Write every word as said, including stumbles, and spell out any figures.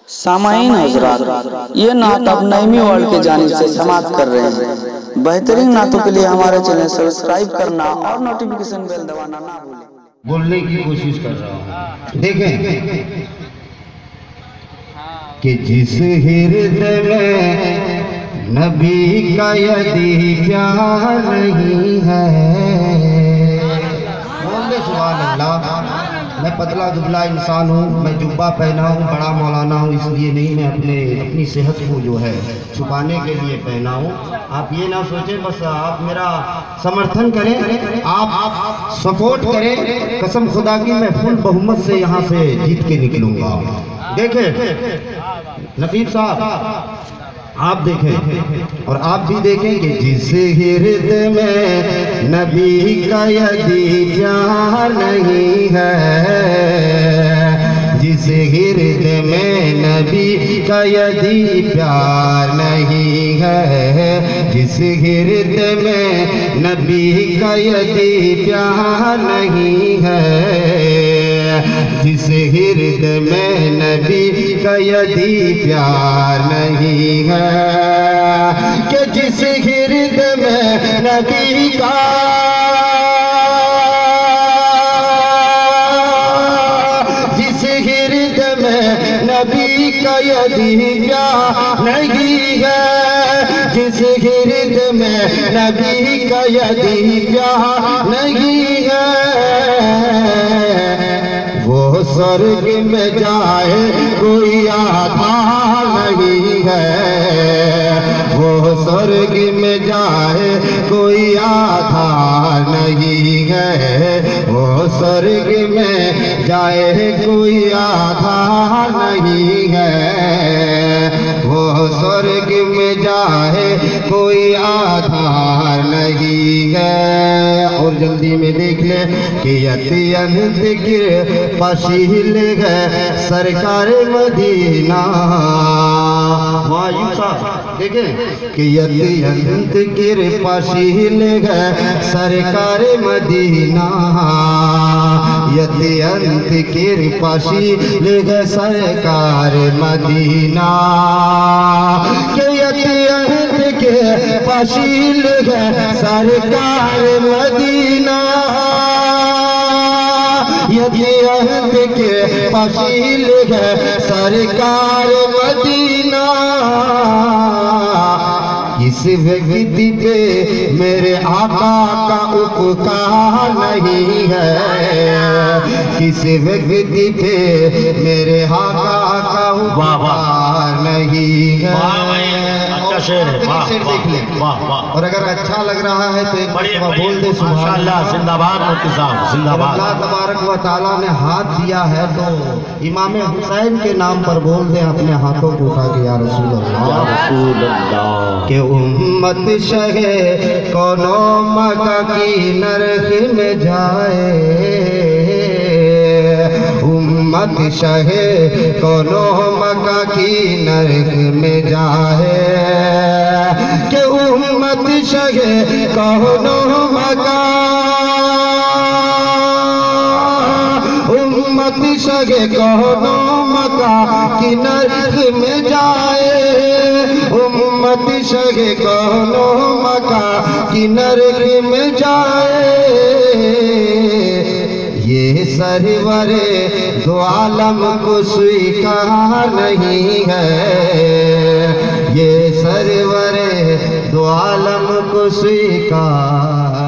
सामाईन हजरात, ये नात अब नईमी वर्ल्ड के जानिब से समाप्त कर रहे हैं। बेहतरीन नातों के लिए हमारे चैनल सब्सक्राइब करना और नोटिफिकेशन बेल दबाना ना भूलें। बोलने की कोशिश कर रहा हूँ, देखें कि जिस हृदय में नबी का यदि प्यार नहीं है, बोल दे सुभान अल्लाह। मैं पतला दुबला इंसान हूँ, मैं जुब्बा पहना हूँ, बड़ा मौलाना हूँ, इसलिए नहीं, मैं अपने अपनी सेहत को जो है छुपाने के लिए पहना हूँ। आप ये ना सोचें, बस आप मेरा समर्थन करें, आप, आप सपोर्ट करें। कसम खुदा की मैं फुल बहुमत से यहाँ से जीत के निकलूंगा। देखें नकीब साहब, आप देखें और आप भी देखें कि जिस हृदय में नबी का यदि प्यार नहीं है, जिस हृदय में नबी का यदि प्यार नहीं है, जिस हृदय में नबी का यदि प्यार नहीं है, जिस हृदय में नबी का यदि प्यार नहीं है, कि जिस हृदय में नबी का जिस हृदय में नबी का यदि प्यार नहीं है, जिस हृदय में नबी का यदि प्यार नहीं है, वो स्वर्ग में जाए कोई आधार नहीं है, वो स्वर्ग में जाए कोई आधार नहीं है, वो स्वर्ग में जाए कोई आधार नहीं है, वो स्वर्ग में जाए कोई आधार नहीं है। और जल्दी में देख ले कि अत्यंत गिर पशील है सरकार मदीना। वायुसा देखें कि अत्यंत गिर पशील है सरकार मदीना, अत्यंत गिर पशील है सरकार मदीना, कि अत्यंत के पशील है सरकार मदीना, अत्यंत के पशील है सरकार मदीना। इस व्यक्ति पे मेरे आका का उपकार नहीं है, किस व्यक्ति पे मेरे आका का उपकार नहीं है। अच्छा शेर है, वाह देख ले। वाह वाह। और अगर अच्छा लग रहा है तो एक बढ़िया बोल दे सुभान अल्लाह। जिंदाबाद मुफ्ती साहब, जिंदाबाद। अल्लाह तबारक व तआला ने हाथ दिया है तो इमाम हुसैन के नाम पर बोल दे अपने हाथों को उठा के, या रसूल अल्लाह, रसूल अल्लाह। के उम्मत शहे कोनो मका की नरक में जाए, उम्मत शहे कोनो मका की नरक में जाए, के उम्मत शहे कोनो मका, उम्मत शगे कोनो मका की नरक में जाए, उम्मत शगे कोनो मका की नरक में जाए। ये सरवरे दो आलम को स्वीकार नहीं है, ये सरवरे दो आलम को स्वीकार